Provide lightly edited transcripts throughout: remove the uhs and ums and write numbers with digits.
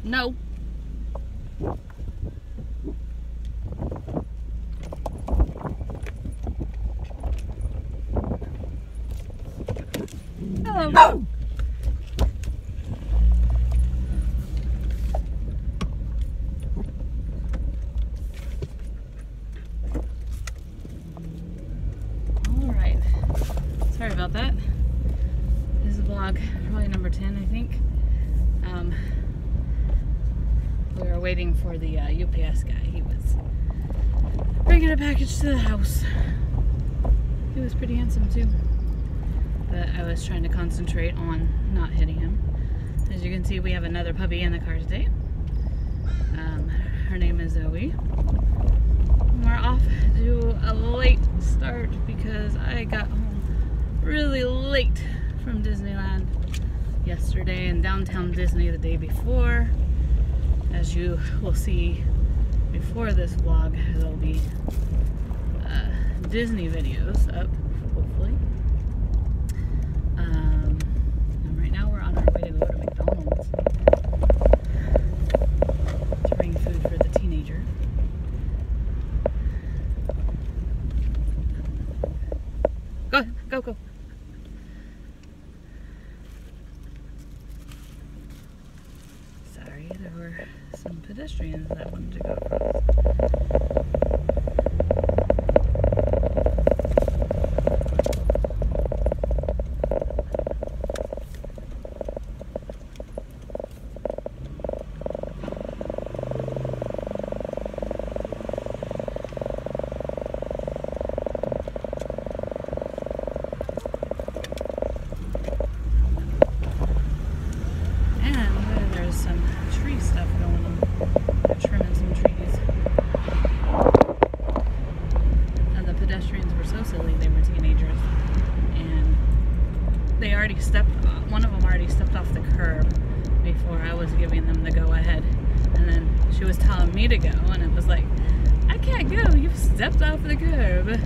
No. Hello. No. All right. Sorry about that. This is vlog probably number 10, I think. We were waiting for the UPS guy. He was bringing a package to the house. He was pretty handsome too. But I was trying to concentrate on not hitting him. As you can see, we have another puppy in the car today. Her name is Zoe. We're off to a late start because I got home really late from Disneyland yesterday and Downtown Disney the day before. As you will see before this vlog, there'll be Disney videos up, hopefully. And right now we're on our way to go to McDonald's to bring food for the teenager. Go, go, go. Sorry, there were some pedestrians that wanted to go across. One of them already stepped off the curb before I was giving them the go ahead, and then she was telling me to go, and it was like, I can't go, you've stepped off the curb.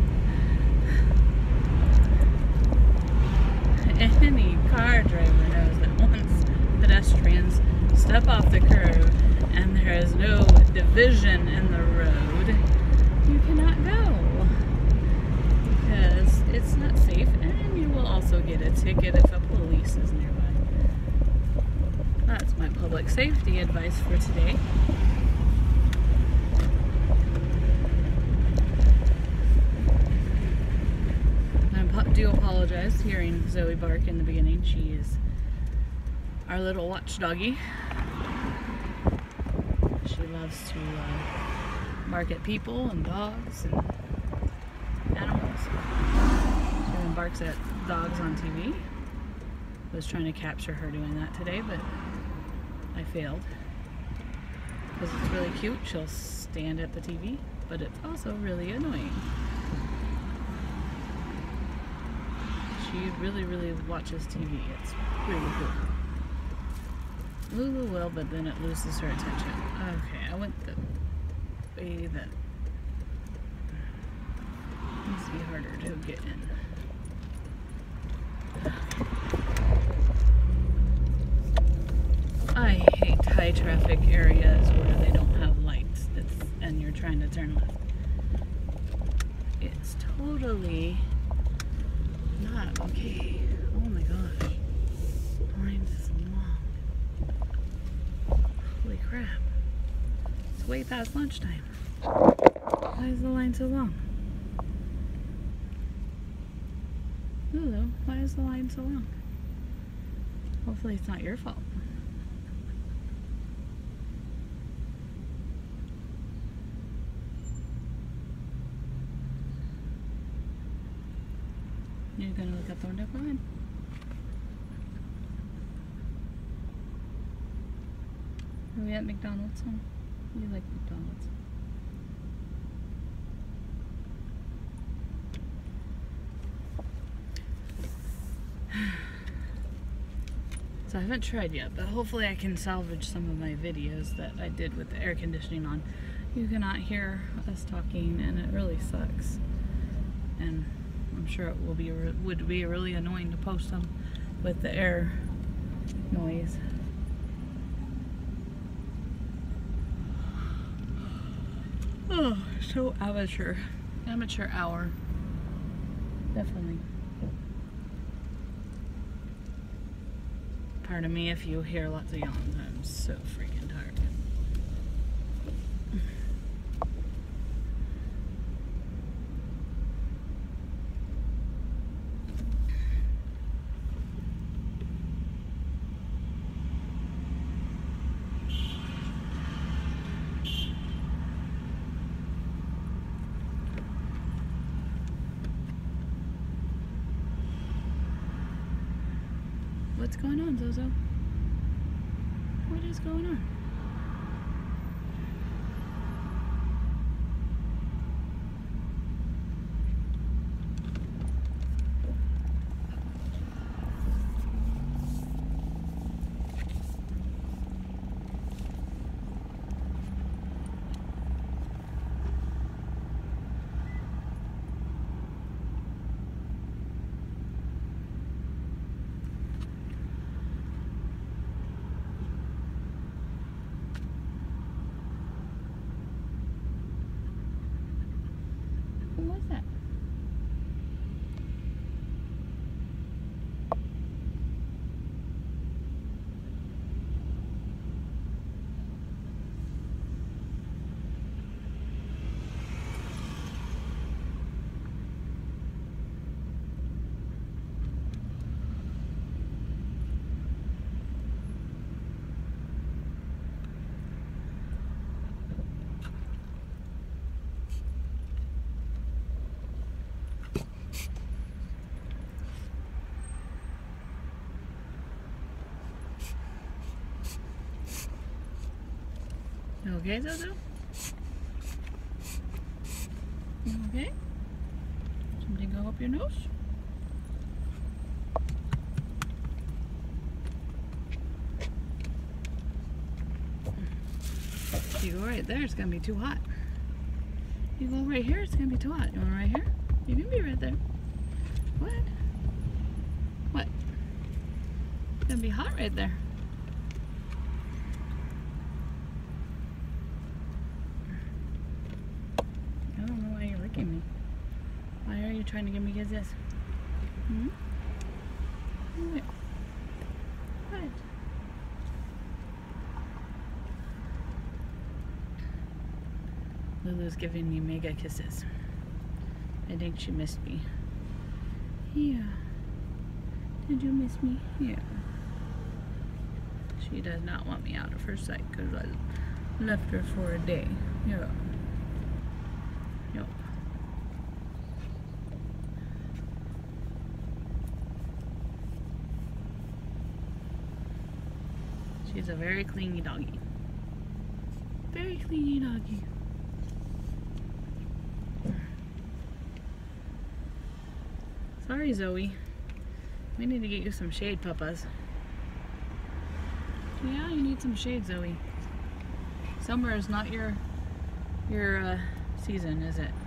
Any car driver knows that once pedestrians step off the curb and there is no division in the road, you cannot go because it's not safe, and you will also get a ticket if a police is nearby. That's my public safety advice for today. I do apologize hearing Zoe bark in the beginning. She is our little watchdoggy. She loves to bark at people and dogs and animals. She even barks at dogs on TV. I was trying to capture her doing that today, but I failed. Because it's really cute. She'll stand at the TV, but it's also really annoying. She really, really watches TV. It's really cool. Lulu will, but then it loses her attention. Okay, I went the way that needs to be harder to get in. I hate high traffic areas where they don't have lights and you're trying to turn left. It's totally not okay. Oh my gosh. The line is long. Holy crap. It's way past lunchtime. Why is the line so long? Lulu, why is the line so long? Hopefully it's not your fault. You're gonna look at Thorndike Line. Are we at McDonald's? Huh? You like McDonald's. So I haven't tried yet, but hopefully I can salvage some of my videos that I did with the air conditioning on. You cannot hear us talking, and it really sucks. And I'm sure it will be would be really annoying to post them with the air noise. Oh, so amateur. Amateur hour. Definitely. Pardon me if you hear lots of yawns. I'm so freaking tired. What's going on, Zozo? What is going on? What was that? You okay, Zozo? You okay? Something go up your nose? If you go right there, it's gonna be too hot. You go right here, it's gonna be too hot. You want right here? You can be right there. What? What? It's gonna be hot right there. I don't know why you're licking me. Why are you trying to give me kisses? Hmm? What? What? Lulu's giving me mega kisses. I think she missed me. Yeah. Did you miss me? Yeah. She does not want me out of her sight because I left her for a day. Yeah. Yep. She's a very clingy doggy. Very clingy doggy. Sorry, Zoe. We need to get you some shade, papas. Yeah, you need some shade, Zoe. Summer is not your season, is it?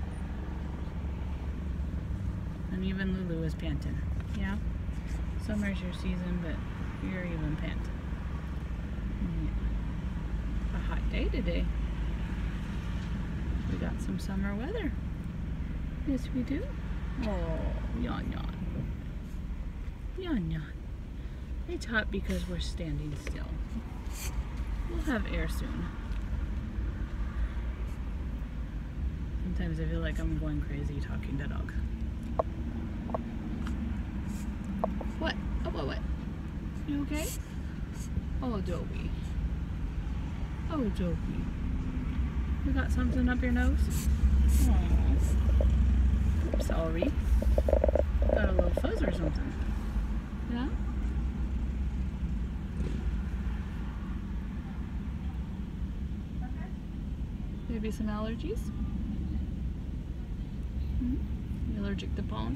And even Lulu is panting. Yeah? Summer's your season, but you're even panting. Yeah. A hot day today. We got some summer weather. Yes, we do. Oh, yawn yawn. Yawn yawn. It's hot because we're standing still. We'll have air soon. Sometimes I feel like I'm going crazy talking to dogs. What? Oh, what? You okay? Oh, Dopey. Oh, Dopey. You got something up your nose? Aww. I'm sorry. Got a little fuzz or something. Yeah? Maybe some allergies? Hmm? You allergic to pollen?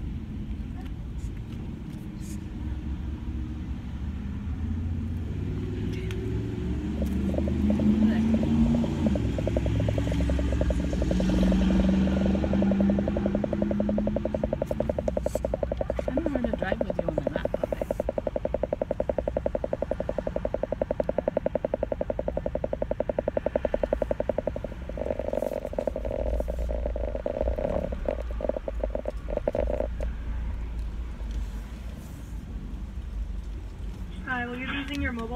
I don't know how to drive with you on my lap, puppy.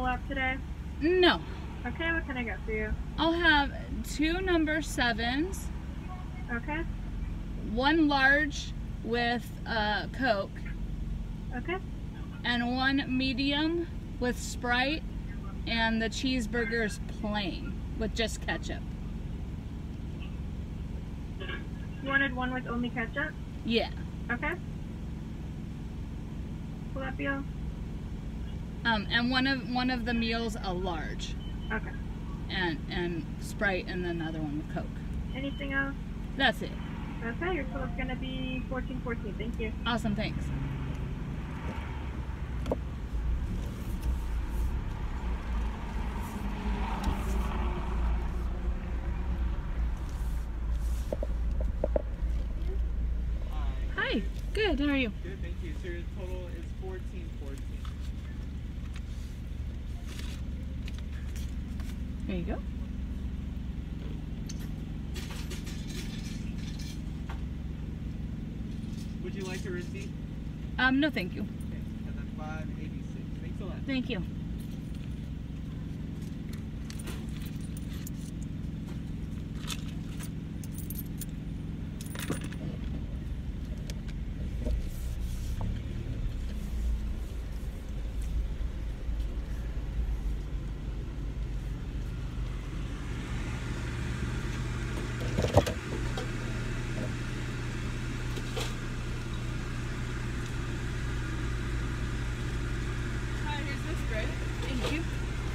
out today? No. Okay, what can I get for you? I'll have 2 number 7s, Okay. 1 large with Coke, Okay. and 1 medium with Sprite, and the cheeseburger is plain with just ketchup. You wanted one with only ketchup? Yeah. Okay. Will that be all? And one of the meals a large, Okay. and Sprite, and then the other one with Coke. Anything else? That's it. Okay, your total's gonna be $14.14. Thank you. Awesome, thanks. Hi. Good. How are you? Good, thank you. So your total is $14.14. There you go. Would you like a receipt? No, thank you. Okay, and then $5.86. Thanks a lot. Thank you. Thank you.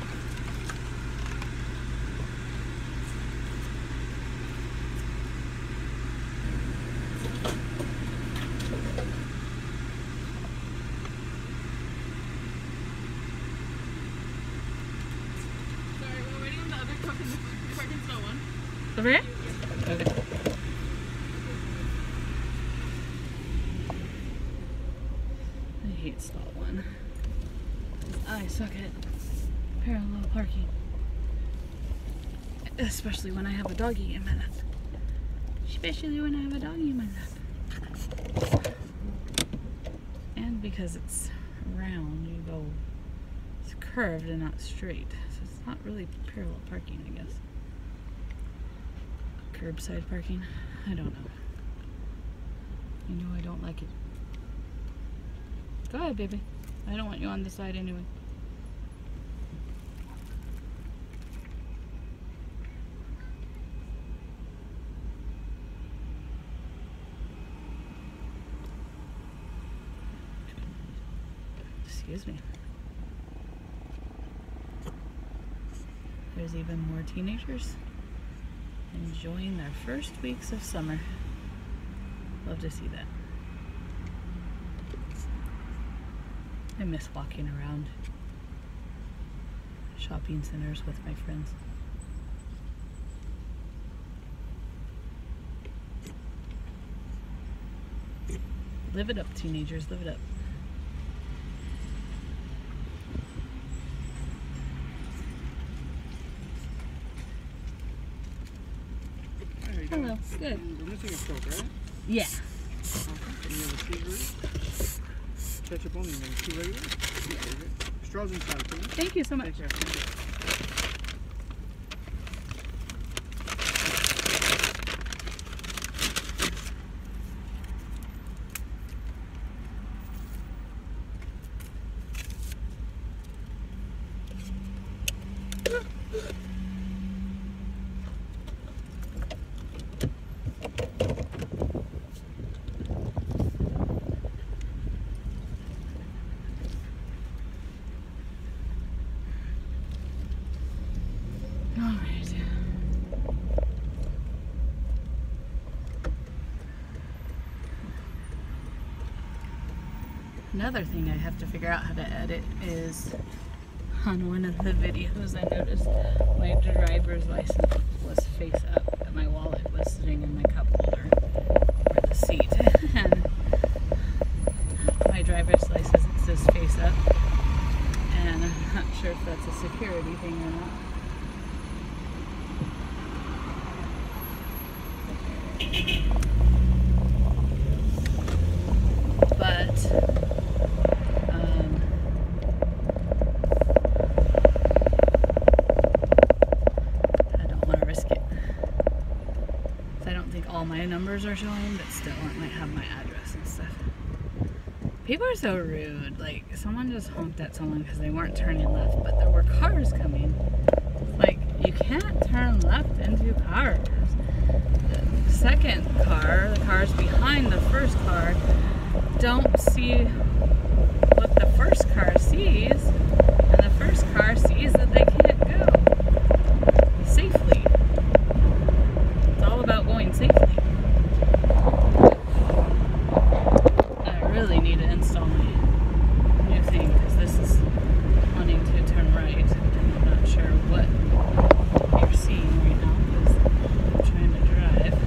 Sorry, we're waiting on the other cook in the Parkinsville one. Over here? Okay. I hate stall one. I suck at parallel parking. Especially when I have a doggy in my lap. Especially when I have a doggy in my lap. And because it's round, you go, it's curved and not straight. So it's not really parallel parking, I guess. Curbside parking? I don't know. You know I don't like it. Go ahead, baby. I don't want you on the side anyway. Excuse me. There's even more teenagers enjoying their first weeks of summer. Love to see that. I miss walking around shopping centers with my friends. Live it up, teenagers, live it up. There you go. Hello, good. We're missing a Coke, right? Yeah. Okay. And you have a cheeseburger. Ketchup only, and then 2 regular? Yeah. Straws inside, too. Thank you so much. Take care. Thank you. Another thing I have to figure out how to edit is on one of the videos I noticed my driver's license was face up, but my wallet was sitting in my cup holder or the seat. And my driver's license is face up, and I'm not sure if that's a security thing or not. But So I don't think all my numbers are showing, but still, it might have my address and stuff. People are so rude. Like, someone just honked at someone because they weren't turning left, but there were cars coming. Like, you can't turn left into cars. The second car, the cars behind the first car, don't see what the first car sees, and the first car sees that they can't go safely. It's all about going safely. I really need to install my new thing because this is wanting to turn right, and I'm not sure what you're seeing right now because I'm trying to drive.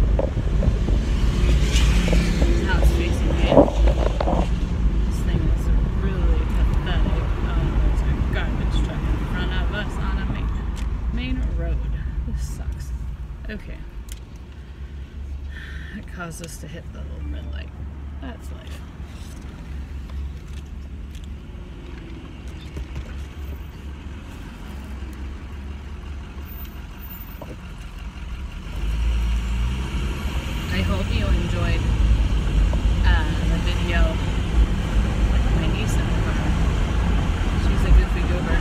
Now it's facing me. This thing is really pathetic. There's a garbage truck in front of us on a main road. This sucks. Okay. It caused us to hit the little red light. That's life. I hope you enjoyed the video with my niece in the car. She's a goofy goober.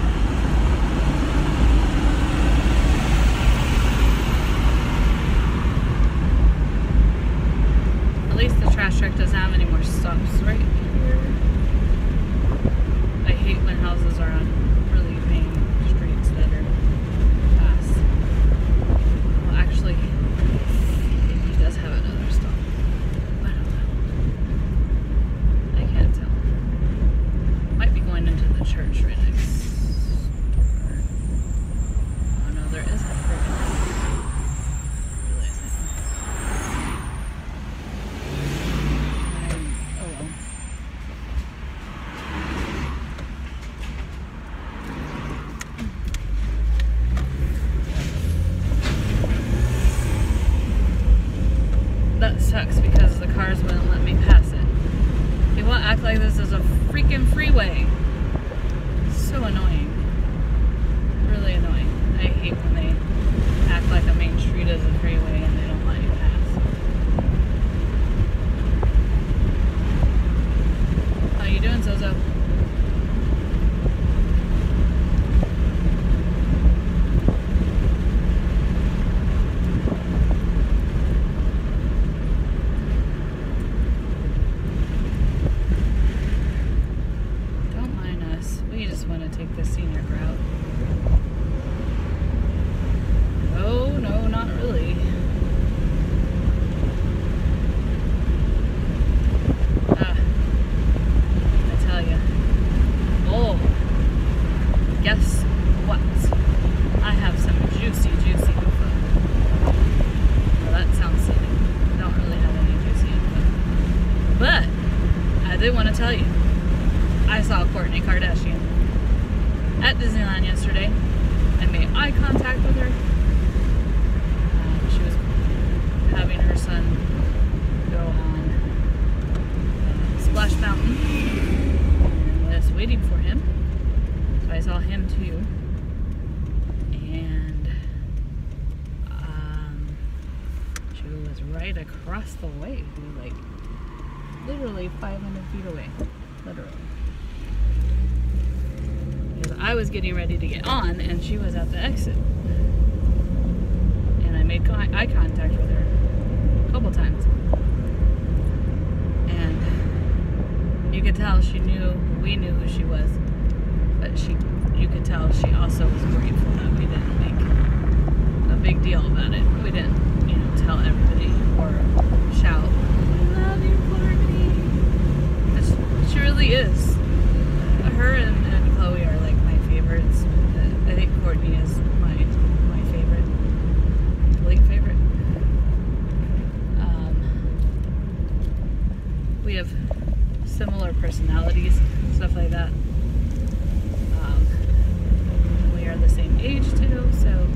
At least the trash truck doesn't have any more stops right here. I hate when houses are on really main streets that are fast. Well, actually, he does have another stop. I don't know. I can't tell. Might be going into the church right next door. Oh no, there isn't. Oh well. That sucks because the cars wouldn't let me pass it. They won't act like this is a freaking freeway. So annoying. Really annoying. I hate when they act like a main street is a freeway and they don't let you pass. How you doing, Zozo? Don't mind us. We just want to take the scenic route. Oh, no, not really. I tell ya. Oh, guess what? I have some juicy info. Well, that sounds silly. I don't really have any juicy info. But, I did want to tell you. I saw Kourtney Kardashian at Disneyland yesterday. I made eye contact with her. She was having her son go on Splash Mountain and was waiting for him. So I saw him too. And she was right across the way. She was like literally 500 feet away. Literally. Because I was getting ready to get on and she was at the exit. And I made eye contact with her a couple times. And you could tell we knew who she was. But you could tell she also was grateful that we didn't make a big deal about it. We didn't, tell everybody or shout, "I love you, Kourtney." She really is. Her and Chloe are like my favorites. I think Kourtney is my favorite. Complete favorite. We have similar personalities, stuff like that. We are the same age too, so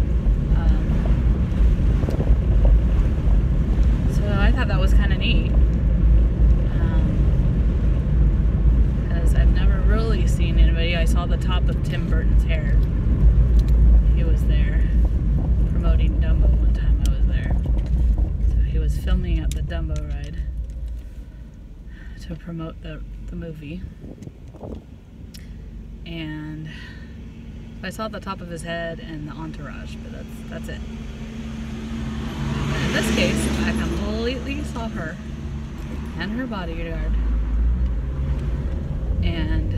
I thought that was kind of neat. Because I've never really seen anybody. I saw the top of Tim Burton's hair. He was there promoting Dumbo one time I was there. at the Dumbo ride to promote the movie. And I saw the top of his head and the entourage, but that's it. But in this case, I completely saw her and her bodyguard, and